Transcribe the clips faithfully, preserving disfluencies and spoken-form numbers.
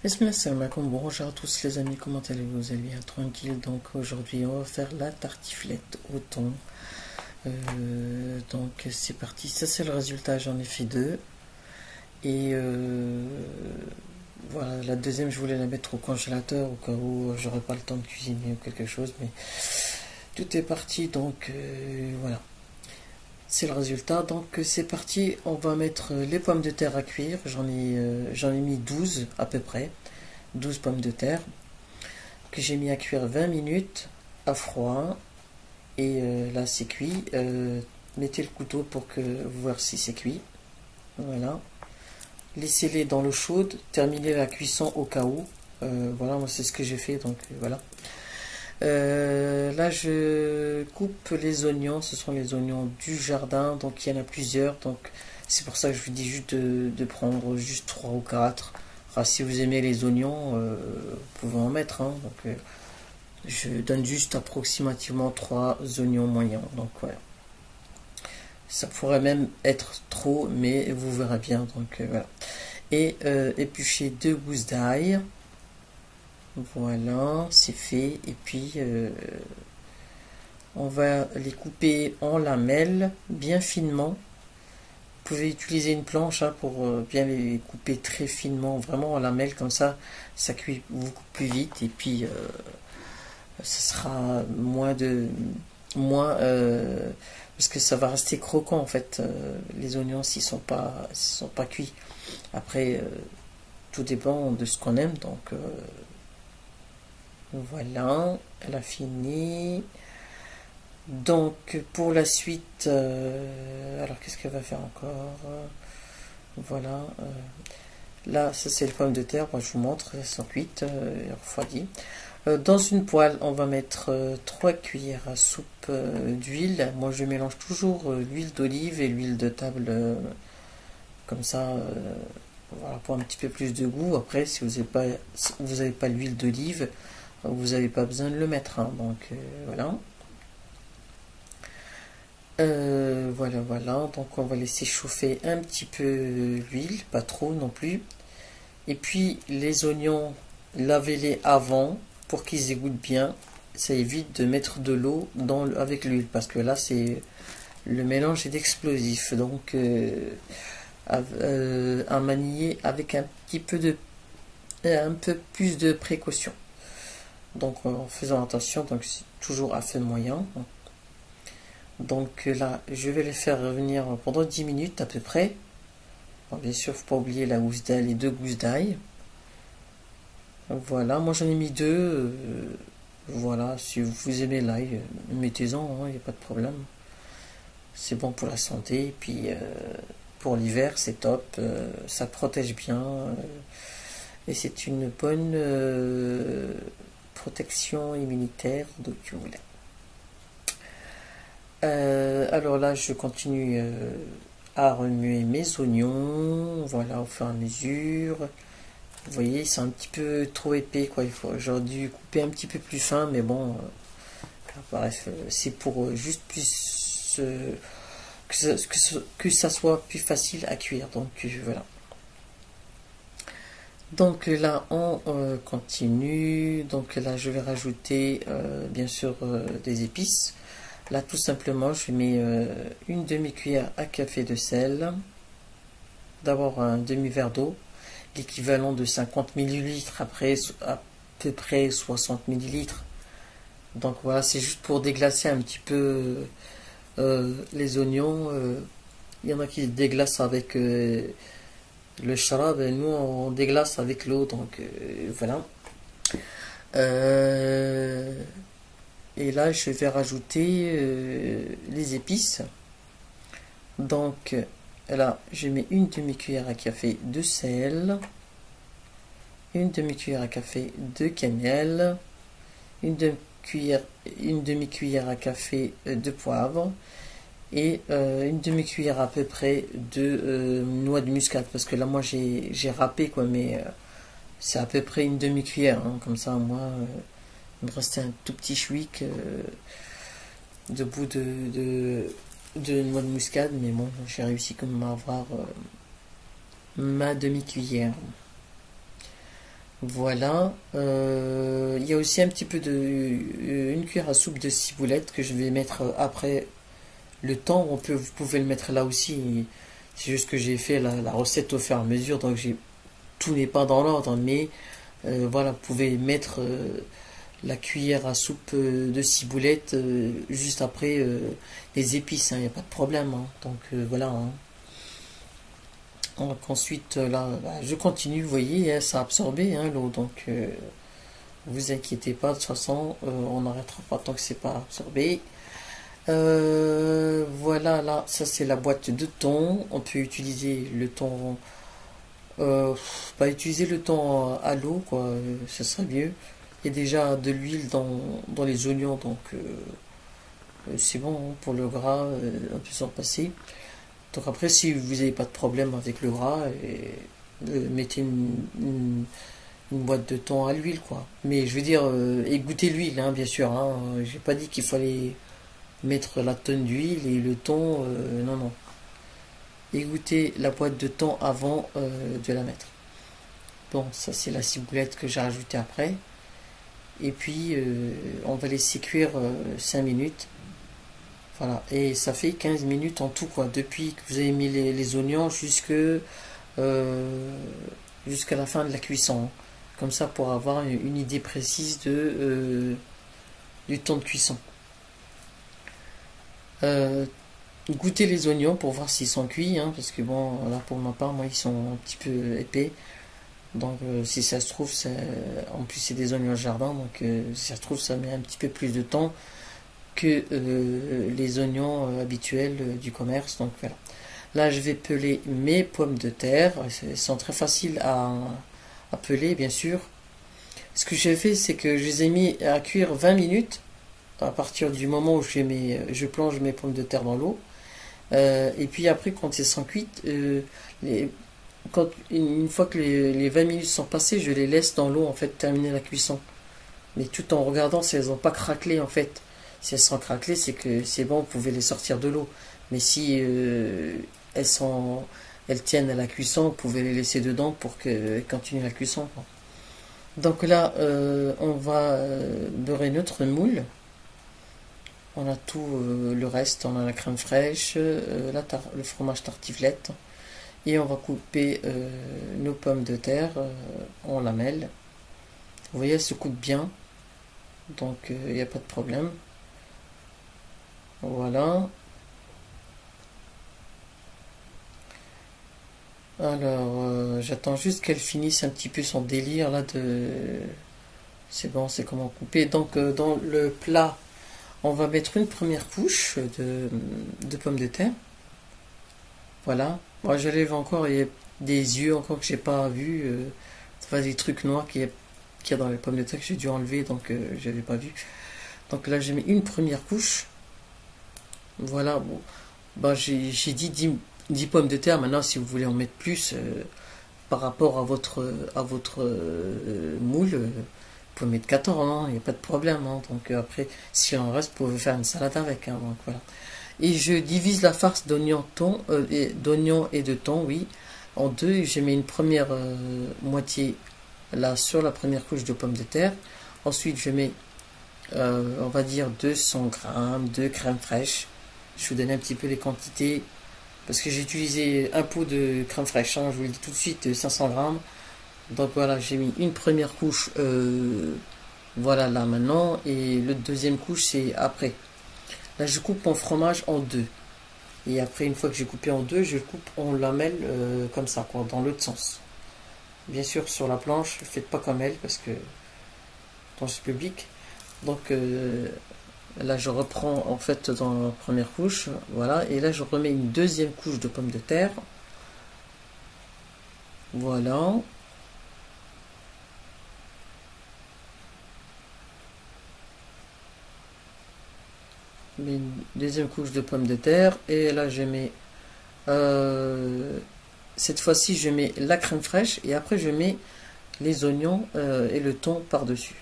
Bismillah, salam alaikum. Bonjour à tous les amis, comment allez-vous? Vous allez bien? Tranquille. Donc aujourd'hui on va faire la tartiflette au thon. Euh, donc c'est parti, ça c'est le résultat, j'en ai fait deux. Et euh, voilà, la deuxième je voulais la mettre au congélateur au cas où j'aurais pas le temps de cuisiner ou quelque chose, mais tout est parti, donc euh, voilà. C'est le résultat, donc c'est parti, on va mettre les pommes de terre à cuire, j'en ai, euh, j'en ai mis douze à peu près, douze pommes de terre, que j'ai mis à cuire vingt minutes à froid, et euh, là c'est cuit, euh, mettez le couteau pour que vous voir si c'est cuit, voilà, laissez-les dans l'eau chaude, terminez la cuisson au cas où, euh, voilà, moi c'est ce que j'ai fait, donc euh, voilà. Euh, là je coupe les oignons, ce sont les oignons du jardin, donc il y en a plusieurs, donc c'est pour ça que je vous dis juste de, de prendre juste trois ou quatre. Enfin, si vous aimez les oignons, euh, vous pouvez en mettre, hein. Donc euh, je donne juste approximativement trois oignons moyens, donc voilà. Ça pourrait même être trop, mais vous verrez bien, donc euh, voilà. Et euh, éplucher deux gousses d'ail. Voilà, c'est fait. Et puis, euh, on va les couper en lamelles, bien finement. Vous pouvez utiliser une planche hein, pour euh, bien les couper très finement, vraiment en lamelles, comme ça, ça cuit beaucoup plus vite. Et puis, euh, ça sera moins de... moins euh, parce que ça va rester croquant, en fait, euh, les oignons, s'ils ne sont pas, s'ils sont pas cuits. Après, euh, tout dépend de ce qu'on aime, donc... Euh, voilà, elle a fini. Donc pour la suite, euh, alors qu'est-ce qu'elle va faire encore? Voilà. Euh, là, ça c'est les pommes de terre. Moi je vous montre, elles sont cuites, euh, refroidies. Euh, dans une poêle, on va mettre euh, trois cuillères à soupe euh, d'huile. Moi je mélange toujours euh, l'huile d'olive et l'huile de table, euh, comme ça. Euh, voilà, pour un petit peu plus de goût. Après, si vous n'avez pas, si vous n'avez pas l'huile d'olive, vous n'avez pas besoin de le mettre, hein, donc euh, voilà. Euh, voilà, voilà, donc on va laisser chauffer un petit peu l'huile, pas trop non plus. Et puis les oignons, lavez-les avant pour qu'ils égouttent bien. Ça évite de mettre de l'eau dans avec l'huile, parce que là c'est le mélange est d'explosif, donc euh, à, euh, à manier avec un petit peu de un peu plus de précaution. Donc en faisant attention, donc c'est toujours à feu moyen. Donc là, je vais les faire revenir pendant dix minutes à peu près. Bon, bien sûr, il ne faut pas oublier la gousse d'ail, les deux gousses d'ail. Voilà, moi j'en ai mis deux. Euh, voilà, si vous aimez l'ail, mettez-en, il n'y a pas de problème. C'est bon pour la santé. Et puis euh, pour l'hiver, c'est top. Euh, ça protège bien. Euh, et c'est une bonne... Euh, protection immunitaire, donc voilà. Euh, alors là, je continue euh, à remuer mes oignons, voilà, au fur et à mesure. Vous voyez, c'est un petit peu trop épais, quoi. Il faut, j'aurais dû couper un petit peu plus fin, mais bon, euh, bref, c'est pour euh, juste plus euh, que, ça, que, ça, que ça soit plus facile à cuire. Donc euh, voilà. Donc là on euh, continue, donc là je vais rajouter euh, bien sûr euh, des épices. Là tout simplement je mets euh, une demi-cuillère à café de sel, d'abord un demi-verre d'eau, l'équivalent de cinquante millilitres, après à peu près soixante millilitres. Donc voilà, c'est juste pour déglacer un petit peu euh, les oignons. Euh, il y en a qui déglacent avec... Euh, le charab, nous on déglace avec l'eau, donc euh, voilà. Euh, et là je vais rajouter euh, les épices. Donc là je mets une demi-cuillère à café de sel, une demi-cuillère à café de cannelle, une demi-cuillère une demi-cuillère à café de poivre, et euh, une demi-cuillère à peu près de euh, noix de muscade, parce que là moi j'ai râpé quoi, mais euh, c'est à peu près une demi-cuillère, hein, comme ça moi euh, il me restait un tout petit chouic euh, de bout de, de, de noix de muscade, mais bon j'ai réussi quand même à avoir euh, ma demi-cuillère. Voilà. Euh, il y a aussi un petit peu de une cuillère à soupe de ciboulette que je vais mettre après le temps. On peut, vous pouvez le mettre là aussi. C'est juste que j'ai fait la, la recette au fur et à mesure, donc j'ai tout n'est pas dans l'ordre, mais euh, voilà, vous pouvez mettre euh, la cuillère à soupe euh, de ciboulette euh, juste après euh, les épices, il n'y a pas de problème, hein. Donc euh, voilà, hein. Donc ensuite, euh, là, bah, je continue, vous voyez, hein, ça a absorbé hein, l'eau, donc euh, vous inquiétez pas, de toute façon, euh, on n'arrêtera pas tant que c'est pas absorbé. Euh, voilà, là, ça c'est la boîte de thon. On peut utiliser le thon, euh, pas utiliser le thon à l'eau, quoi, euh, ça serait mieux. Il y a déjà de l'huile dans, dans les oignons, donc euh, euh, c'est bon hein, pour le gras, euh, on peut s'en passer. Donc après, si vous n'avez pas de problème avec le gras, et, euh, mettez une, une, une boîte de thon à l'huile, quoi. Mais je veux dire, euh, égouttez l'huile, hein, bien sûr. Hein. J'ai pas dit qu'il fallait mettre la tonne d'huile et le thon, euh, non, non. Égouttez la boîte de thon avant euh, de la mettre. Bon, ça c'est la ciboulette que j'ai rajoutée après. Et puis, euh, on va laisser cuire euh, cinq minutes. Voilà, et ça fait quinze minutes en tout, quoi, depuis que vous avez mis les, les oignons jusque, euh, jusqu'à la fin de la cuisson. Comme ça, pour avoir une idée précise de, euh, du temps de cuisson. Euh, goûtez les oignons pour voir s'ils sont cuits, hein, parce que bon, là pour ma part, moi, ils sont un petit peu épais. Donc, euh, si ça se trouve, en plus, c'est des oignons jardin, donc euh, si ça se trouve, ça met un petit peu plus de temps que euh, les oignons euh, habituels euh, du commerce. Donc voilà. Là, je vais peler mes pommes de terre. Elles sont très faciles à, à peler, bien sûr. Ce que j'ai fait, c'est que je les ai mis à cuire vingt minutes à partir du moment où je, mets, je plonge mes pommes de terre dans l'eau. Euh, et puis après, quand elles sont cuites, euh, les, quand, une fois que les, les vingt minutes sont passées, je les laisse dans l'eau, en fait, terminer la cuisson. Mais tout en regardant si elles n'ont pas craquelé, en fait. Si elles sont craquelées, c'est que c'est bon, vous pouvez les sortir de l'eau. Mais si euh, elles sont, elles tiennent à la cuisson, vous pouvez les laisser dedans pour qu'elles continuent la cuisson, quoi. Donc là, euh, on va euh, beurrer notre moule. On a tout euh, le reste, on a la crème fraîche, euh, la tar- le fromage tartiflette. Et on va couper euh, nos pommes de terre euh, en lamelles. Vous voyez, elles se coupent bien, donc il euh, n'y a pas de problème. Voilà. Alors, euh, j'attends juste qu'elle finisse un petit peu son délire là de... C'est bon, c'est comment couper. Donc, euh, dans le plat, on va mettre une première couche de, de pommes de terre. Voilà. Moi, je lève encore, il y a des yeux encore que j'ai pas vu. Euh, enfin, des trucs noirs qu'il y, qu'il y a dans les pommes de terre que j'ai dû enlever, donc euh, je n'avais pas vu. Donc là, j'ai mis une première couche. Voilà, bon. Bah, j'ai j'ai dit dix, dix pommes de terre. Maintenant, si vous voulez en mettre plus euh, par rapport à votre, à votre euh, moule, euh, vous pouvez mettre quatorze, hein, il n'y a pas de problème. Hein. Donc euh, après, si en reste, vous pouvez faire une salade avec. Hein, donc, voilà. Et je divise la farce d'oignon thon, euh, et, d'oignon et de thon, oui, en deux. Et je mets une première euh, moitié là sur la première couche de pommes de terre. Ensuite, je mets, euh, on va dire, deux cents grammes de crème fraîche. Je vous donne un petit peu les quantités parce que j'ai utilisé un pot de crème fraîche, hein, je vous le dis tout de suite, cinq cents grammes. Donc voilà, j'ai mis une première couche, euh, voilà là maintenant, et le deuxième couche c'est après. Là je coupe mon fromage en deux. Et après, une fois que j'ai coupé en deux, je le coupe en lamelles euh, comme ça, quoi, dans l'autre sens. Bien sûr, sur la planche, faites pas comme elle parce que dans ce public. Donc euh, là, je reprends en fait dans la première couche, voilà, et là, je remets une deuxième couche de pommes de terre. Voilà. Une deuxième couche de pommes de terre, et là, je mets, euh, cette fois-ci, je mets la crème fraîche, et après, je mets les oignons euh, et le thon par-dessus.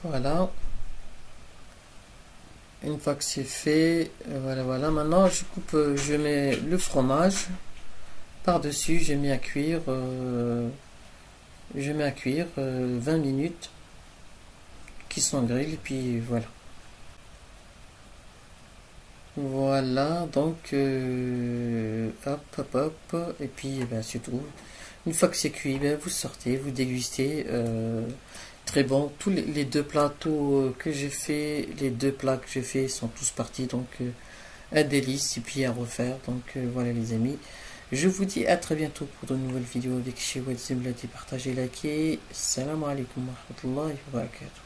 Voilà. Une fois que c'est fait, voilà, voilà. Maintenant, je coupe, je mets le fromage par-dessus. Je mets à cuire. Euh, je mets à cuire euh, vingt minutes qui sont grill. Et puis voilà. Voilà. Donc, euh, hop, hop, hop. Et puis, eh ben, c'est tout. Une fois que c'est cuit, ben, vous sortez, vous dégustez. Euh, très bon. Tous les, les deux plateaux que j'ai fait, les deux plats que j'ai fait sont tous partis. Donc, euh, un délice et puis à refaire. Donc, euh, voilà les amis. Je vous dis à très bientôt pour de nouvelles vidéos avec chez Wadzim. Partagez, likez. Salam alaikum wa rahmatullahi wa barakatuh.